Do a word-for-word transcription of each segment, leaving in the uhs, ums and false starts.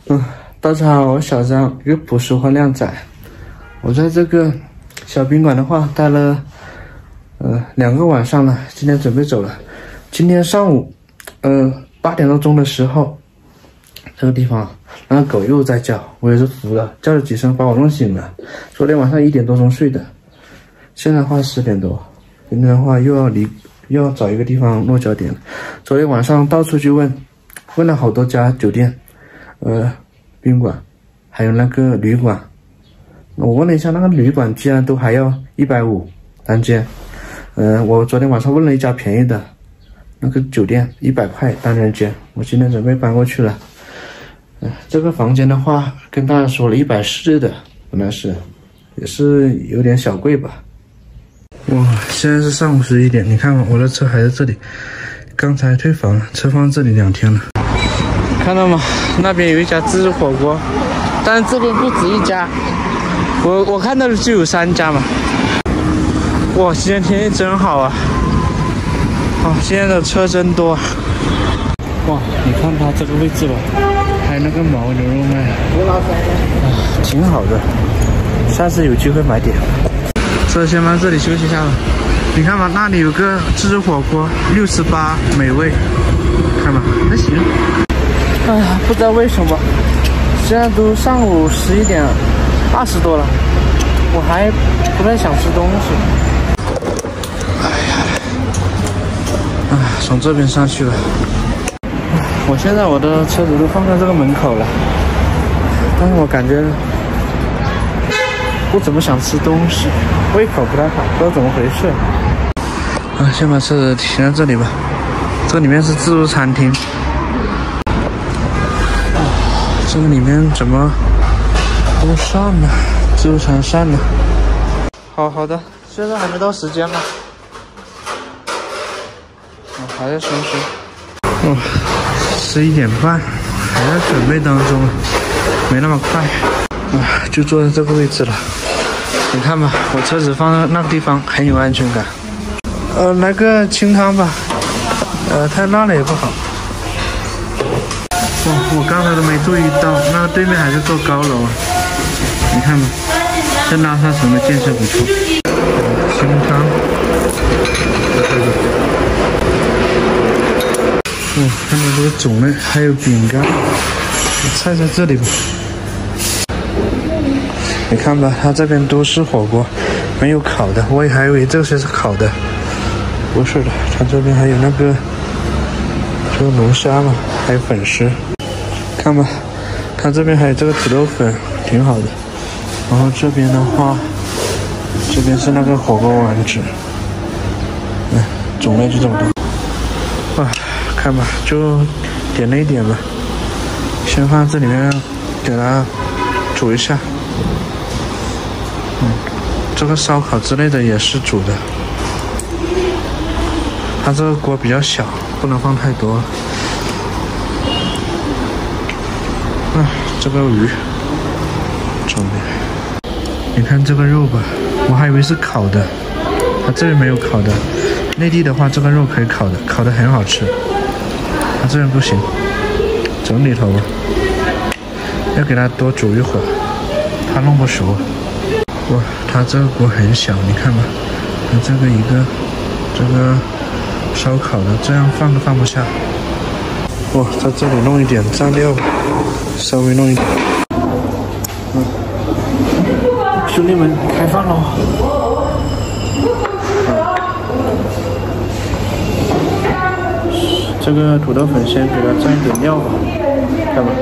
嗯，大家好，我小张，一个朴实话靓仔。我在这个小宾馆的话待了呃两个晚上了，今天准备走了。今天上午呃八点多钟的时候，这个地方那个狗又在叫，我也是服了，叫了几声把我弄醒了。昨天晚上一点多钟睡的，现在的话十点多，今天的话又要离又要找一个地方落脚点。昨天晚上到处去问，问了好多家酒店。呃，宾馆，还有那个旅馆，我问了一下，那个旅馆居然都还要一百五单间。呃，我昨天晚上问了一家便宜的，那个酒店一百块单人间。我今天准备搬过去了。呃，这个房间的话，跟大家说了一百四的，本来是，也是有点小贵吧。哇，现在是上午十一点，你看我的车还在这里，刚才退房了，车放这里两天了。看到吗？那边有一家自助火锅，但是这边不止一家，我我看到的就有三家嘛。哇，今天天气真好啊！哦，现在的车真多。哇，你看它这个位置吧，还有那个牦牛肉面，啊，挺好的。下次有机会买点。这先放这里休息一下吧。你看嘛，那里有个自助火锅，六十八，美味，看吧，还行。哎呀，不知道为什么，现在都上午十一点二十多了，我还不太想吃东西。哎呀，哎，从这边上去了。我现在我的车子都放在这个门口了，但是我感觉不怎么想吃东西，胃口不太好，不知道怎么回事。啊，先把车子停在这里吧。这里面是自助餐厅。这个里面怎么都散了，自助餐散了。好好的，现在还没到时间嘛，我还在休息。哦，十一点半，还在准备当中，没那么快。啊，就坐在这个位置了。你看吧，我车子放在那个地方很有安全感。呃，来个清汤吧，呃，太辣了也不好。哇，我刚才都没注意到，那个对面还是座高楼啊！你看吧，这拉萨城的建设不错。清汤，哇，看到这个种类，还有饼干，菜在这里吧。你看吧，它这边都是火锅，没有烤的，我也还以为这些是烤的，不是的，它这边还有那个这个龙虾嘛，还有粉丝。看吧，它这边还有这个土豆粉，挺好的。然后这边的话，这边是那个火锅丸子，哎，种类就这么多。哇，看吧，就点了一点吧，先放在这里面，给它煮一下。嗯，这个烧烤之类的也是煮的。它这个锅比较小，不能放太多。啊，这个鱼，种类，你看这个肉吧，我还以为是烤的，它这边没有烤的。内地的话，这个肉可以烤的，烤的很好吃。它这边不行，整里头吧，要给它多煮一会儿，它弄不熟。哇，它这个锅很小，你看吧，它这个一个，这个烧烤的，这样放都放不下。哇，在这里弄一点蘸料。稍微弄一点，嗯，兄弟们开饭喽！这个土豆粉先给它蘸一点料吧，看吧。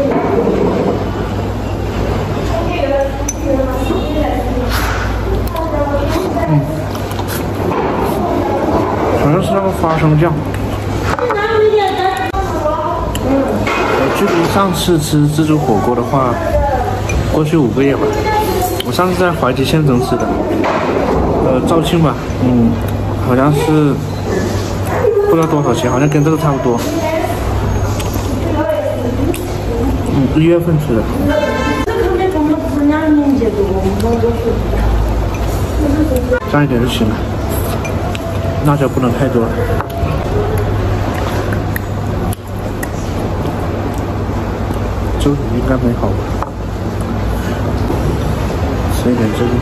嗯，好像是那个花生酱。距离上次吃自助火锅的话，过去五个月吧。我上次在怀集县城吃的，呃，肇庆吧，嗯，好像是不知道多少钱，好像跟这个差不多。嗯，一月份吃的。蘸一点就行了，辣椒不能太多。 周鱼应该没好吧？吃一点这个。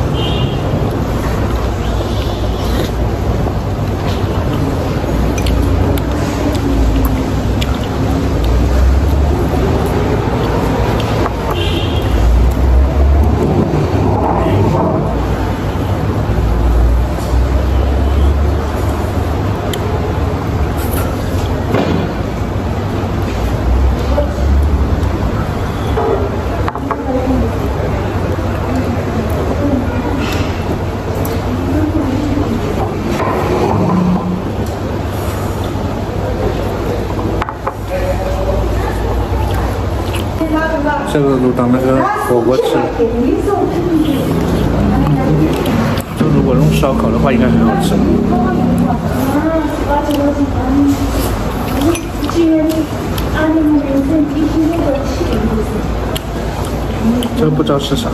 这个卤当那个火锅吃，就如果用烧烤的话，应该很好吃。这个不知道是啥。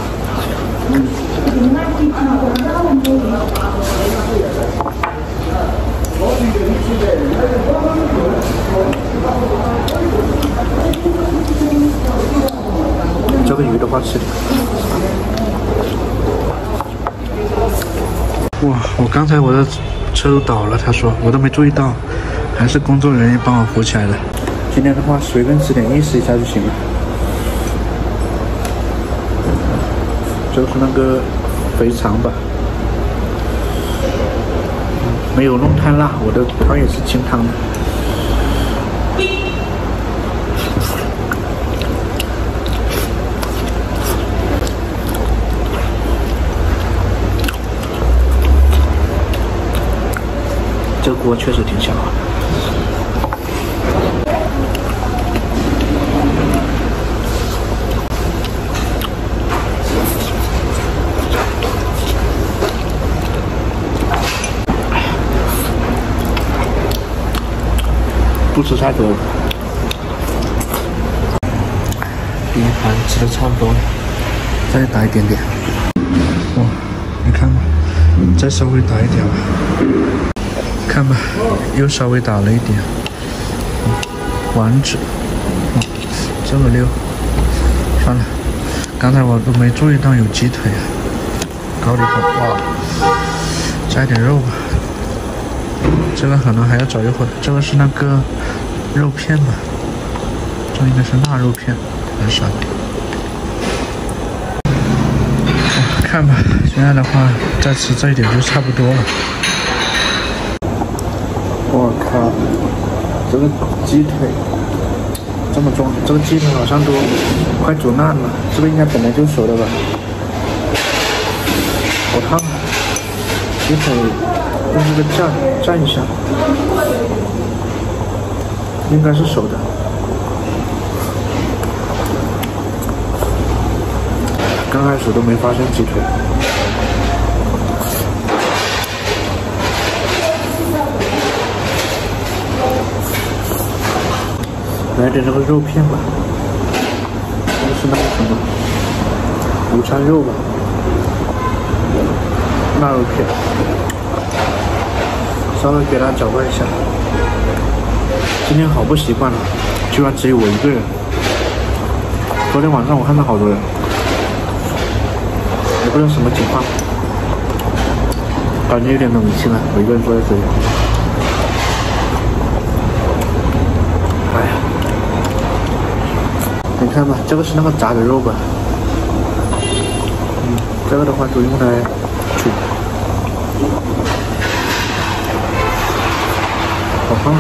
这个鱼的话吃点。哇！我刚才我的车都倒了，他说我都没注意到，还是工作人员帮我扶起来了。今天的话随便吃点意思一下就行了。就是那个肥肠吧，没有弄太辣，我的汤也是清汤的。这锅确实挺小啊。不吃太多了。第一盘吃的差不多了，再打一点点。哇，你看吧，再稍微打一点吧。看吧，又稍微打了一点。丸子，哦，这么溜。算了，刚才我都没注意到有鸡腿啊。高丽粉，哇，加一点肉吧。这个可能还要找一会儿。这个是那个肉片吧？这应该是腊肉片还是啥的？看吧，现在的话再吃这一点就差不多了。我靠，这个鸡腿这么重，这个鸡腿好像都快煮烂了，这个应该本来就熟的吧？好烫，鸡腿用这个蘸蘸一下，应该是熟的。刚开始都没发现鸡腿。来点这个肉片吧，这个是那个什么午餐肉吧，腊肉片，稍微给它搅拌一下。今天好不习惯了，居然只有我一个人。昨天晚上我看到好多人，也不知道什么情况，感觉有点冷清了，我一个人坐在这里。哎呀！你看吧，这个是那个炸的肉吧？嗯，这个的话就用来煮。好烫，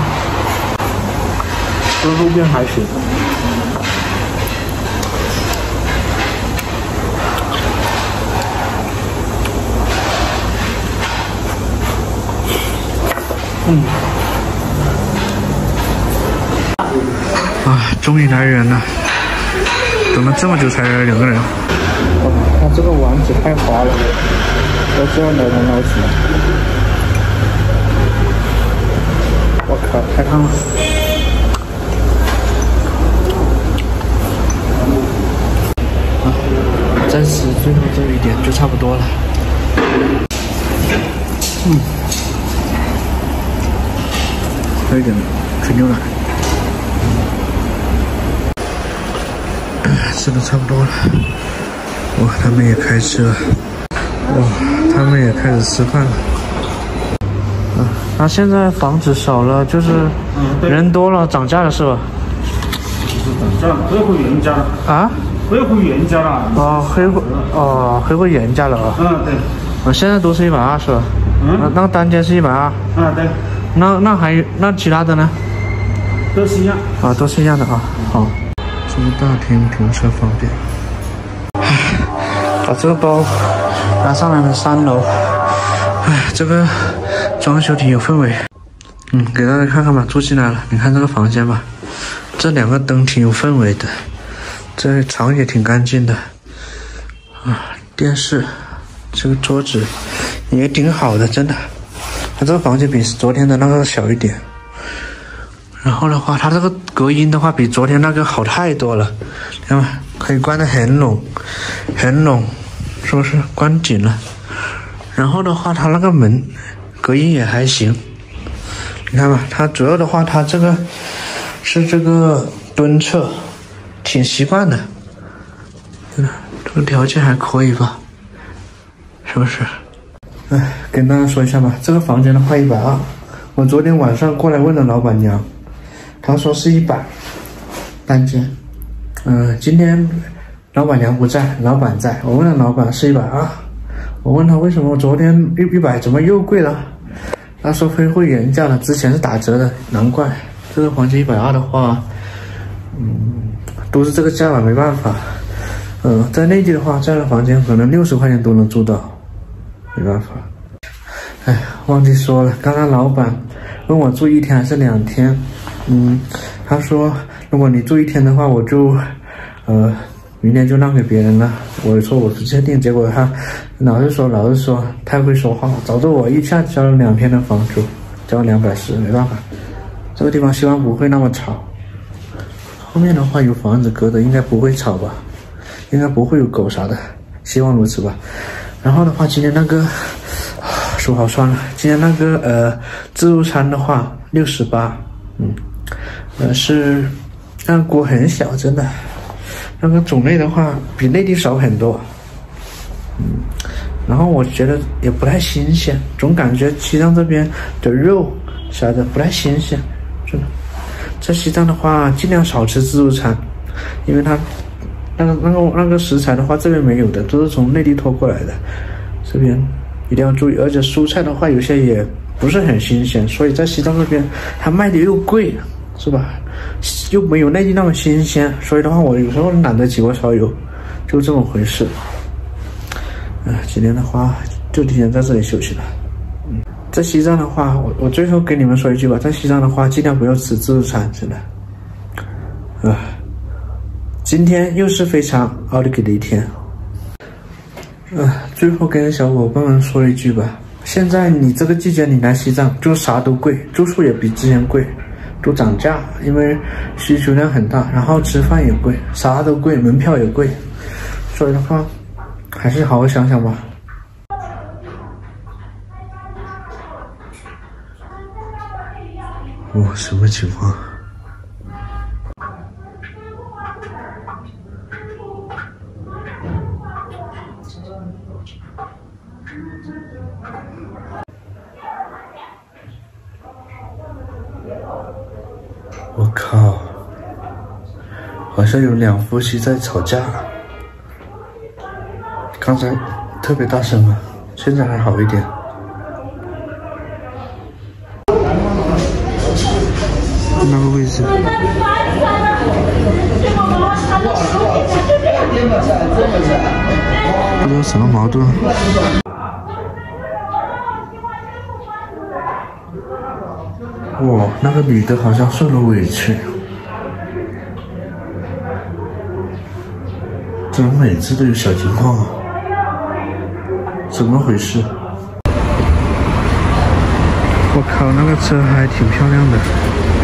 这个肉片还行。嗯。啊，终于来人了。等了这么久才来两个人。哇，它这个丸子太滑了，要这样才能捞起来。我靠，太烫了！啊，再吃最后这一点就差不多了。嗯，还有一点纯牛奶。 吃的差不多了。哇，他们也开吃了。哇，他们也开始吃饭了。啊，那现在房子少了，就是人多了，涨价了是吧？ 涨价，恢复原价了。 啊？ 恢复原价了。 哦，恢复哦，恢复原价了啊。 嗯，对。 啊，现在都是一百二是吧？嗯。那那单间是一百二。 啊，对。 那那还有那其他的呢？ 都是一样。 啊，都是一样的啊。好。这个大厅停车方便。把这个包拿上来了，三楼。哎，这个装修挺有氛围。嗯，给大家看看吧，住进来了，你看这个房间吧，这两个灯挺有氛围的，这床也挺干净的。啊，电视，这个桌子也挺好的，真的。它这个房间比昨天的那个小一点。然后的话，它这个隔音的话比昨天那个好太多了，看吧，可以关得很拢，很拢，是不是？关紧了。然后的话，它那个门隔音也还行，你看吧，它主要的话，它这个是这个蹲厕，挺习惯的，这个这个条件还可以吧？是不是？哎，跟大家说一下吧，这个房间的话一百二，我昨天晚上过来问了老板娘。他说是一百单间，嗯、呃，今天老板娘不在，老板在，我问了老板是一百二，我问他为什么昨天一一百怎么又贵了？他说恢复原价了，之前是打折的，难怪这个房间一百二的话，嗯，都是这个价了，没办法，嗯、呃，在内地的话，这样的房间可能六十块钱都能住到，没办法。哎，忘记说了，刚刚老板问我住一天还是两天。嗯，他说如果你住一天的话，我就，呃，明天就让给别人了。我说我不确定，结果他老是说老是说太会说话，找着我一下交了两天的房租，交两百四，没办法。这个地方希望不会那么吵。后面的话有房子隔的，应该不会吵吧？应该不会有狗啥的，希望如此吧。然后的话，今天那个手好酸了。今天那个呃自助餐的话六十八，嗯。呃，是那个锅很小，真的，那个种类的话比内地少很多，嗯，然后我觉得也不太新鲜，总感觉西藏这边的肉啥的不太新鲜，真的。在西藏的话，尽量少吃自助餐，因为它那个那个那个食材的话，这边没有的，都是从内地拖过来的，这边一定要注意。而且蔬菜的话，有些也不是很新鲜，所以在西藏这边它卖的又贵。是吧？又没有内地那么新鲜，所以的话，我有时候懒得起锅烧油，就这么回事。啊，今天的话就提前在这里休息了。嗯，在西藏的话，我我最后跟你们说一句吧，在西藏的话，尽量不要吃自助餐，真的。啊，今天又是非常奥利给的一天。啊，最后跟小伙伴们说一句吧，现在你这个季节你来西藏，就啥都贵，住宿也比之前贵。都涨价，因为需求量很大，然后吃饭也贵，啥都贵，门票也贵，所以的话，还是好好想想吧。哇，什么情况？我靠，好像有两夫妻在吵架，刚才特别大声啊，现在还好一点。那个位置，不知道什么矛盾。哇，那个女的好像受了委屈，怎么每次都有小情况啊？怎么回事？我靠，那个车还挺漂亮的。